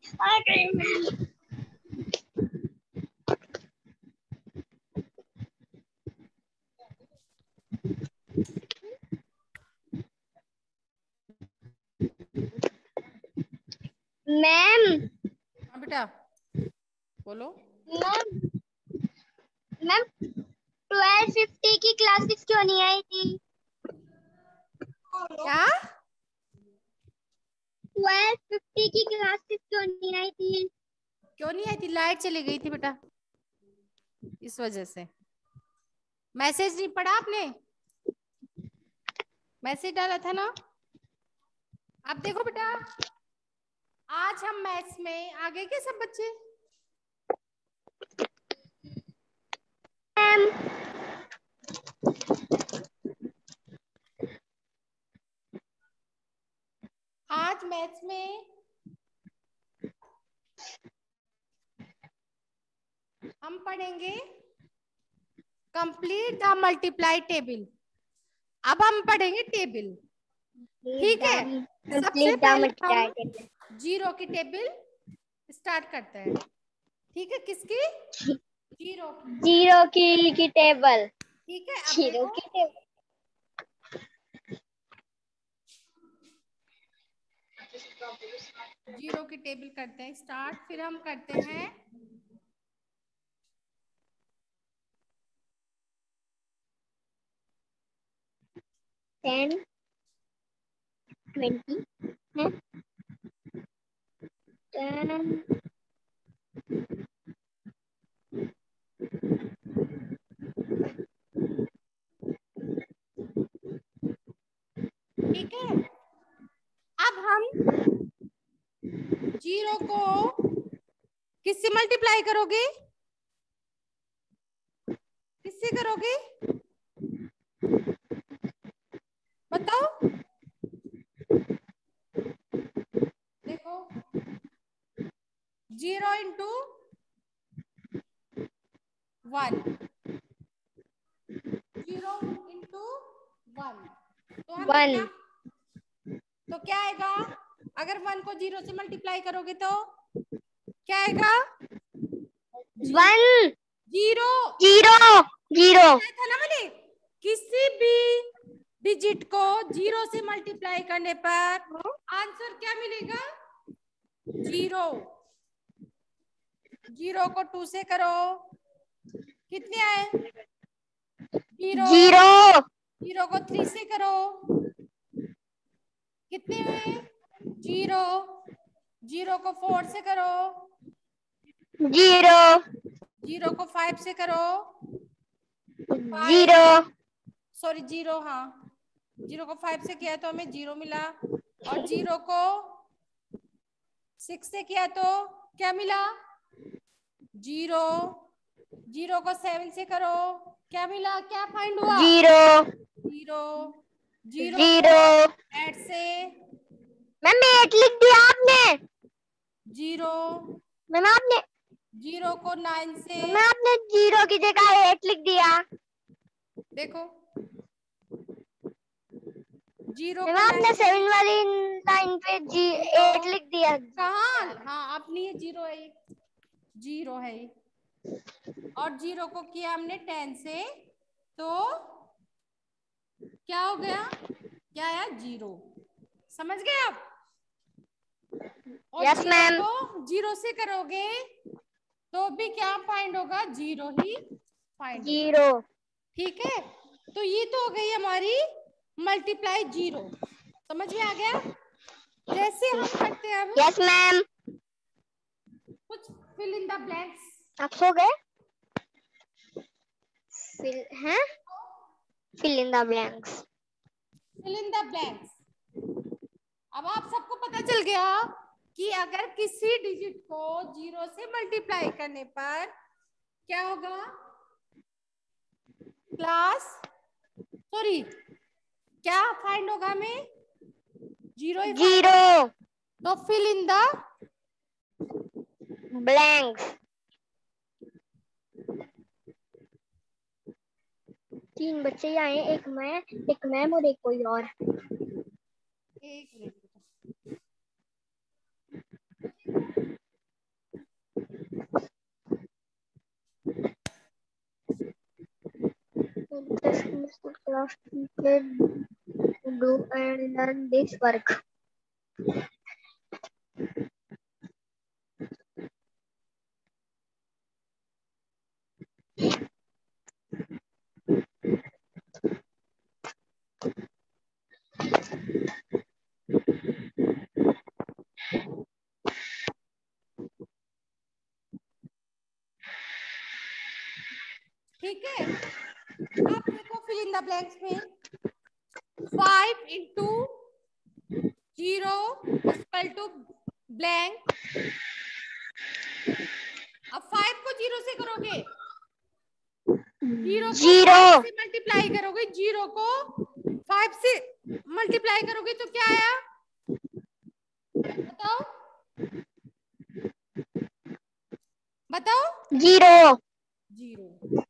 Ma'am. हाँ बेटा बोलो। मैम मैम 1250 की क्लासेस क्यों नहीं आई थी? क्या? 1250 की क्लासेस क्यों नहीं आई थी? क्यों नहीं आई थी? लाइट चली गई थी बेटा, इस वजह से। मैसेज नहीं पढ़ा आपने? मैसेज डाला था ना। आप देखो बेटा, आज हम मैथ्स में आ गए क्या सब बच्चे? मैम आज मैथ्स में हम पढ़ेंगे कंप्लीट द मल्टीप्लाई टेबल। अब हम पढ़ेंगे टेबल, ठीक है। सबसे पहले हम जीरो की टेबल स्टार्ट करते हैं, ठीक है। किसकी? जीरो की। जीरो की टेबल। ठीक है, अब जीरो देखो की टेबल। जीरो की टेबल करते हैं स्टार्ट, फिर हम करते हैं 10 20 10 ठीक है। अब हम जीरो को किससे मल्टीप्लाई करोगे? किससे करोगे बताओ? देखो, जीरो इंटू 1, जीरो इंटू 1, तो हमें क्या, 1 तो क्या आएगा? अगर 1 को जीरो से मल्टीप्लाई करोगे तो क्या आएगा? 1 जीरो। 0 0 था ना मैंने, किसी भी डिजिट को जीरो से मल्टीप्लाई करने पर आंसर क्या मिलेगा? जीरो। जीरो को 2 से करो, कितने आए? जीरो। 0 जीरो को 3 से करो, कितने हुए? जीरो। जीरो को 4 से करो, 0 जीरो को 5 से करो, 5, 0 सॉरी जीरो, हाँ जीरो को 5 से किया तो हमें जीरो मिला, और जीरो को 6 से किया तो क्या मिला? जीरो। जीरो को 7 से करो, क्या मिला? क्या फाइंड हुआ? 0 जीरो। जीरो को 0 8 से, मैम 8 लिख दिया आपने। जीरो। मैम आपने जीरो को 9 से, मैम आपने 0 की जगह 8 लिख दिया। देखो जीरो मैम को 9 आपने से 7 वाली लाइन पे 8 लिख दिया। कहाँ? हाँ अपनी ये जीरो है, जीरो है। और जीरो को किया हमने 10 से, तो क्या हो गया? क्या आया? जीरो। समझ गए आप? और यस जीरो मैम। को जीरो से करोगे तो भी क्या फाइंड होगा? जीरो ही फाइंड होगा, 0 ठीक है। तो ये तो हो गई हमारी मल्टीप्लाई जीरो, समझ में आ गया? जैसे हम करते हैं अब यस मैम। कुछ फिल इन द ब्लैंक्स। आप सो गए? हैं? Fill in the blanks. Fill in the blanks. अब आप सबको पता चल गया कि अगर किसी डिजिट को जीरो से मल्टीप्लाई करने पर क्या होगा? क्लास, सॉरी, क्या फाइंड होगा हमें? जीरो ही फाइंड होगा। 0 तो फिल इन द ब्लैंक्स। 3 बच्चे ही आए, एक मैम और एक कोई और। एक minute. class teacher do and learn this work. ठीक है, अब देखो फिल इन द ब्लैंक्स में 5 into 0 इक्वल टू ब्लैंक। अब 5 को 0 से करोगे, 0 को 5 से मल्टीप्लाई करोगे, 0 को 5 से मल्टीप्लाई करोगे तो क्या आया बताओ, बताओ। 0 0